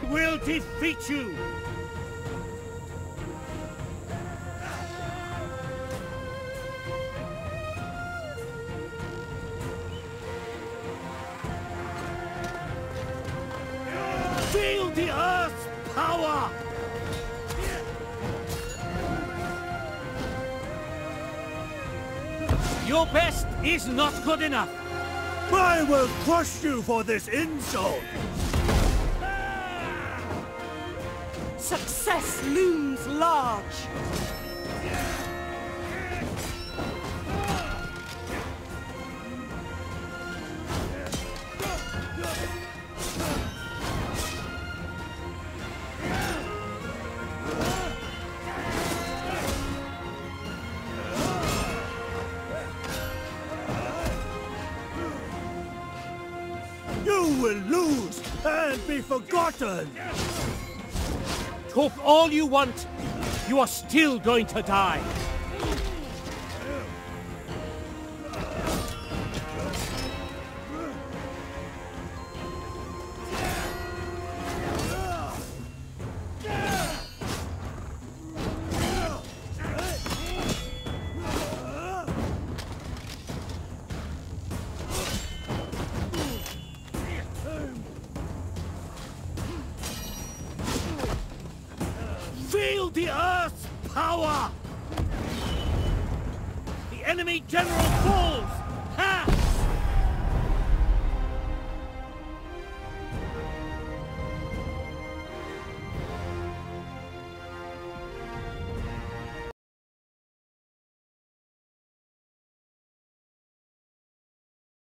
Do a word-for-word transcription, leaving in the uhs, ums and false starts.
will defeat you! Feel the Earth's power! Your best is not good enough! I will crush you for this insult! Success looms large! You will lose and be forgotten! Talk all you want, you are still going to die! Feel the Earth's power! The enemy general falls!